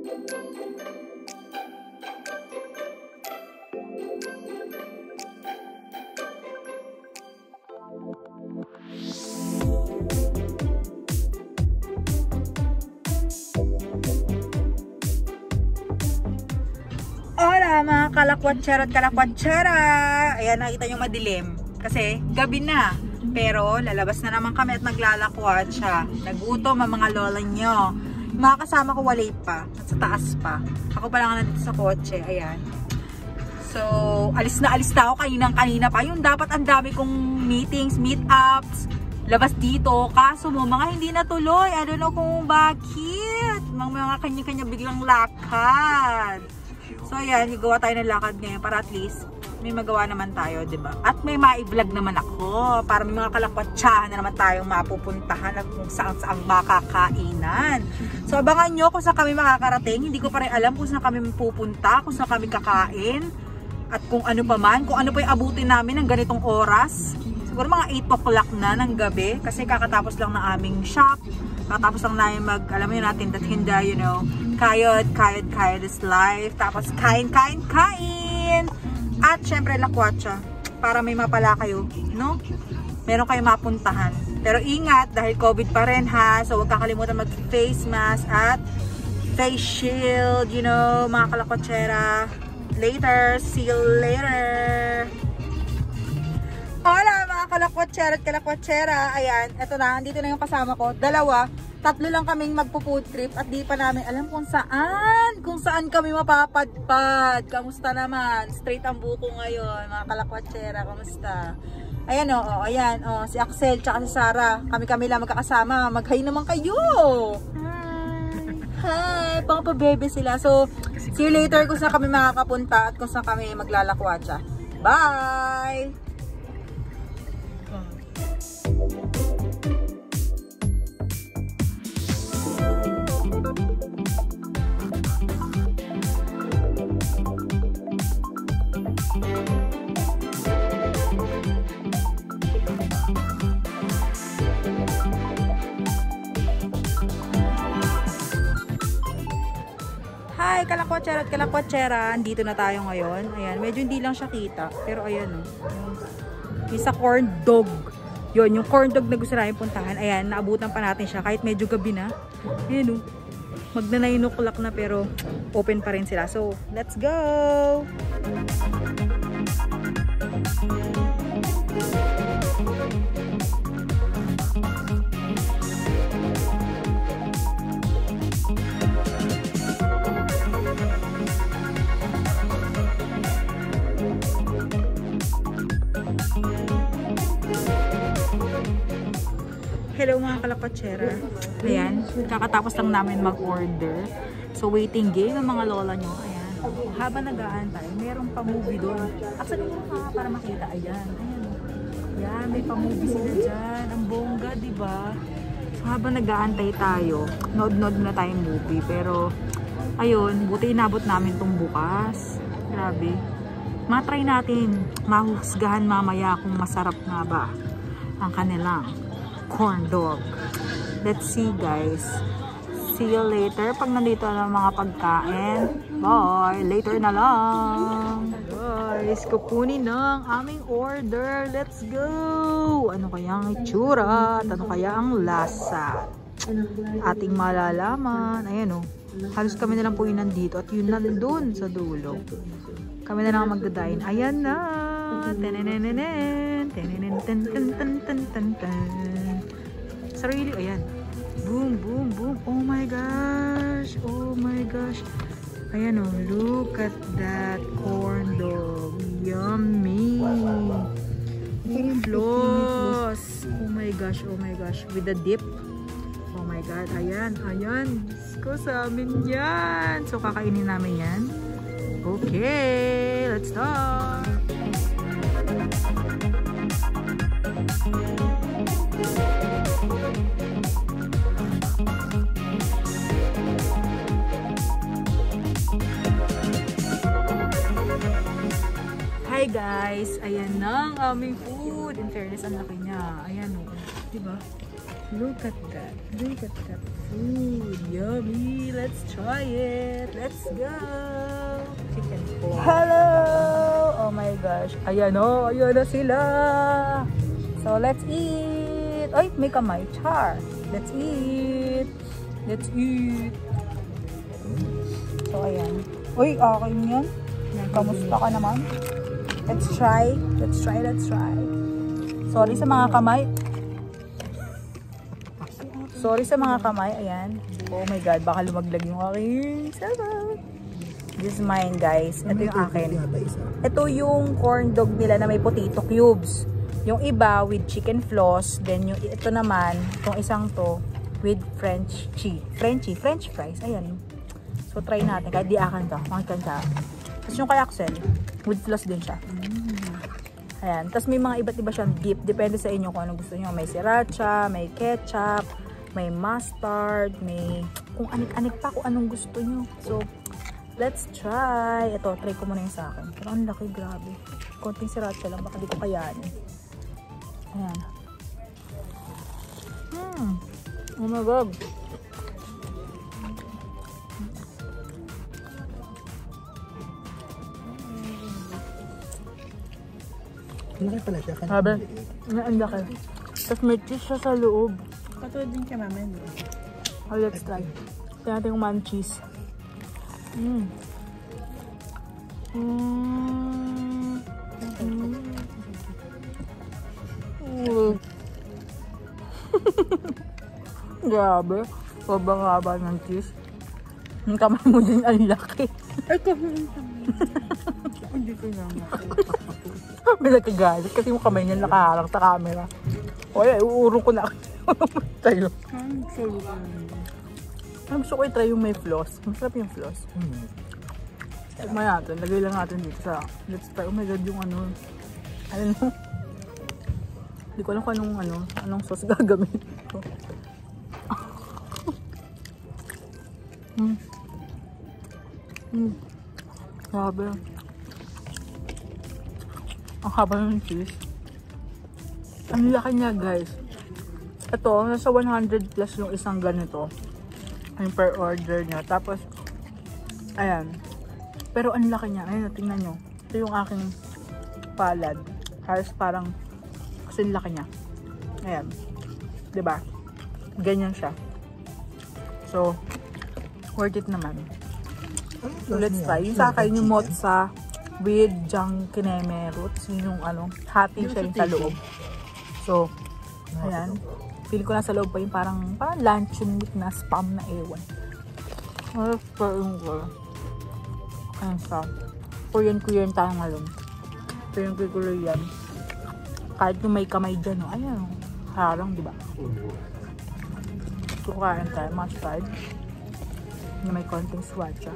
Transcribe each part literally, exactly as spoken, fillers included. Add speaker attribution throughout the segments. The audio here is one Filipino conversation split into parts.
Speaker 1: Hola mga kalakwatsera at kalakwatsera! Ayan, nakita nyo madilim. Kasi gabi na. Pero lalabas na naman kami at naglalakwatsa. Nagutom ang mga lola nyo. Mga kasama ko walay pa. At sa taas pa. Ako pa lang nandito sa kotse. Ayan. So, alis na alis na ako kaninang-kanina pa. Yung dapat ang dami kong meetings, meetups, labas dito. Kaso mo, mga hindi natuloy. I don't know kung bakit. Mga, mga kanya-kanya biglang lakad. So ayan, gagawa tayo ng lakad ngayon para at least may magawa naman tayo, diba? At may ma-vlog naman ako para may mga kalakwatsahan na naman tayong mapupuntahan at kung saan-saan makakainan. So abangan nyo kung saan kami makakarating. Hindi ko pa rin alam kung saan kami pupunta, kung saan kami kakain, at kung ano pa man, kung ano pa yung abutin namin ng ganitong oras. Siguro mga eight o'clock na ng gabi kasi kakatapos lang ng aming shop. Kakatapos lang namin mag, alam mo yun natin, tathinda, you know, kayod, kayod, kayod is life. Tapos kain, kain, kain. At syempre lakwatsa para may mapala kayo, no? Meron kayo mapuntahan. Pero ingat dahil COVID pa rin ha. So huwag kakalimutan mag face mask at face shield, you know, mga kalakwatsera. Later, see you later. Hola mga kalakwatsera at kalakwatsera. Ayan, eto na, andito na yung kasama ko. Dalawa, tatlo lang kaming magpo-food trip at di pa namin alam kung saan. Kung saan kami mapapadpad. Kamusta naman? Straight ang buko ngayon, mga kalakwatsera. Kamusta? Ayan o, oh, ayan. Oh, si Axel tsaka si Sarah. Kami-kami lang magkakasama. Mag-hi naman kayo. Hi! Pang pa-bebe sila. So, see you later kung saan kami makakapunta at kung saan kami maglalakwatsa. Bye! Hi, kalakwatsera at kalakwatsera. Andito na tayo ngayon. Ayan, medyo hindi lang siya kita. Pero ayan o. Oh. Yung sa Corndog. Yun, yung Corndog na gusto namin puntahan. Ayan, naabutan pa natin siya. Kahit medyo gabi na. Ayan o. Oh. Magna nine o'clock na pero open pa rin sila. So, let's go! Hello mga kalakwatsera. Ayan, kakatapos lang namin mag-order. So waiting game ang mga lola nyo. Ayan, habang nag-aantay, mayroong pa-movie doon. Actually mo nga para makita. Ayan, ayan. Ayan, may pa-movie sila dyan. Ang bongga, diba? So habang nag-aantay tayo, nod-nod na tayong movie. Pero, ayun, buti inabot namin tong bukas. Grabe. Matry natin. Mahusgahan mamaya kung masarap nga ba ang kanilang corndog. Let's see guys. See you later pag nandito na mga pagkain. Bye! Later na lang. Guys, kukunin ng aming order. Let's go! Ano kaya ang itsura? At ano kaya ang lasa? Ating malalaman. Ayan o. Halos kami na lang po yun nandito. At yun nandun sa dulo. Kami na lang magdadain. Ayan na! Tenenenenen! Tenenenen! Sarili, ayan. Boom, boom, boom. Oh my gosh. Oh my gosh. Ayan oh, look at that corndog. Yummy. Floss. Oh my gosh, oh my gosh. With the dip. Oh my god, ayan, ayan. Ko sa amin yan. So, kakainin namin yan. Okay, let's start. Hi guys! Ayan na ang aming food. In fairness, ang laki niya. Ayan o. Oh. Diba? Look at that. Look at that food. Yummy. Let's try it. Let's go. Chicken pork. Hello! Oh my gosh. Ayan o. Ayan na sila. So, let's eat. Ay, may kamay. Char. Let's eat. Let's eat. So, ayan. Uy, okay yan. Kamusta ka naman? Let's try. Let's try. Let's try. Sorry sa mga kamay. Sorry sa mga kamay. Ayan. Oh my God. Baka lumaglag yung aking sarap. This is mine, guys. Ito yung akin. Ito yung corn dog nila na may potato cubes. Yung iba with chicken floss. Then yung ito naman, itong isang to, with French cheese. Frenchy. French fries. Ayan. So, try natin. Kahit di akin to. Makikita siya. Tapos yung kay Axel, with floss din siya. Ayan. Tapos may mga iba't iba siyang dip. Depende sa inyo kung anong gusto nyo. May sriracha, may ketchup, may mustard, may kung anik-anik pa kung anong gusto nyo. So, let's try. Ito, try ko muna yung sa akin. Pero ang laki, grabe. Konting sriracha lang, baka di ko kayanin. Ayan. Hmm. Oh my God.
Speaker 2: Ang laki pala siya.
Speaker 1: Sabi, ang laki. Tapos may cheese siya sa loob.
Speaker 2: Katulad din siya mama.
Speaker 1: Oh, let's try. Tignan natin yung man cheese. Mmm. Mmm. Mmm. Grabe. Sobrang haba ng cheese. Yung kamay mo din ang laki.
Speaker 2: Ay, kamay. Hindi ko naman.
Speaker 1: May nagkagalit kasi yung kamay niya nakaharang sa camera. O ay, uurong ko na tayo. Ang gusto ko i-try yung may floss. Masarap yung floss. Hmm. Tignan natin. Lagay lang natin dito sa let's try. Oh my God, yung ano. Ano no? Hindi ko alam kung anong, ano, anong sauce gagamitin ko. Hmm. Hmm. Grabe. Ang haba ng cheese. Ang laki niya, guys. Ito, nasa one hundred plus yung isang ganito. Yung per order niya. Tapos, ayan. Pero ang laki niya. Ayun, tingnan nyo. Ito yung aking palad. Halos parang, kasi ang laki niya. Ayan. Diba? Ganyan siya. So, worth it naman. So, let's try. Yung sa akin, yung mozza with Jjang kineme roots. Yun yung ano, hati siya yung sa loob. So, ayan. Feel ko na sa loob pa yung parang, parang luncheon meat na spam na ewan. Let's try yung ko. Ayan siya. Korean Korean tayo ngayon. Korean Korean. Kahit yung may kamay dyan, no? Ayan. Harang, diba? So, kain tayo. Must try. Na may konting swacha.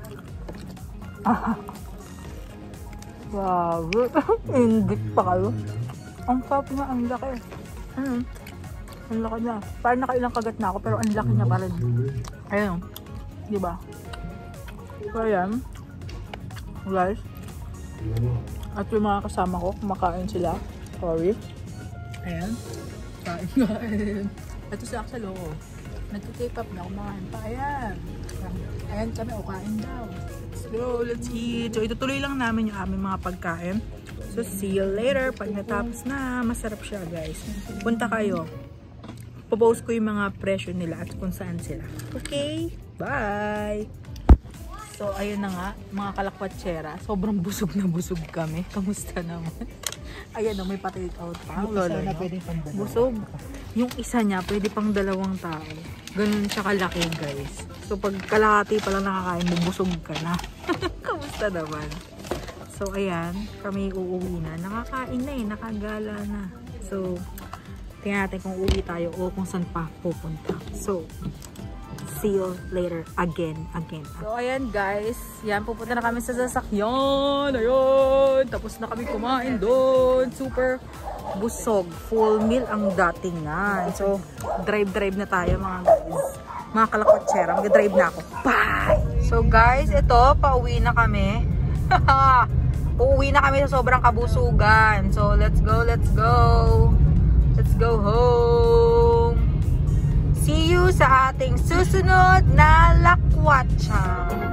Speaker 1: Wow. Indik pa kayo. Ang sarap na, ang laki. Ayun. Ang laki niya. Parang nakailang kagat na ako, pero ang laki niya pa rin. Ayun. Diba? So, ayan. Guys. At yung mga kasama ko, kumakain sila. Sorry. Ayan. Kain kain. Ito si Axel, oh. Nag-take up na, kumakain pa. Ayan. Ayan kami, o kain daw. Let's go, let's eat. So, itutuloy lang namin yung aming mga pagkain. So, see you later. Pag natapos na, masarap siya, guys. Punta kayo. Popost ko yung mga presyo nila at kung saan sila. Okay? Bye! So, ayun na nga, mga Lakwatsera. Sobrang busog na busog kami. Kamusta naman? Ayan na, may pa-take out pa.
Speaker 2: Yung isa na pwede pang dalawa.
Speaker 1: Busog. Yung isa niya, pwede pang dalawang tao. Ganun siya kalaki, guys. So, pag kalahati pa lang nakakain mo, busog ka na. Kamusta naman? So, ayan. Kami uuwi na. Nakakain na eh. Nakagala na. So, tingnan natin kung uuwi tayo o kung saan pa pupunta. So, see you later again, again. So, ayan guys. Yan, pupunta na kami sa sasakyan. Ayun. Tapos na kami kumain doon. Super busog. Full meal ang datingan. So, drive-drive na tayo mga guys. Mga Lakwatsera. Mag-drive na ako. Bye! So, guys, ito. Pauwi na kami. Uuwi na kami sa sobrang kabusugan. So, let's go, let's go. Let's go home. See you sa ating susunod na lakwatsa.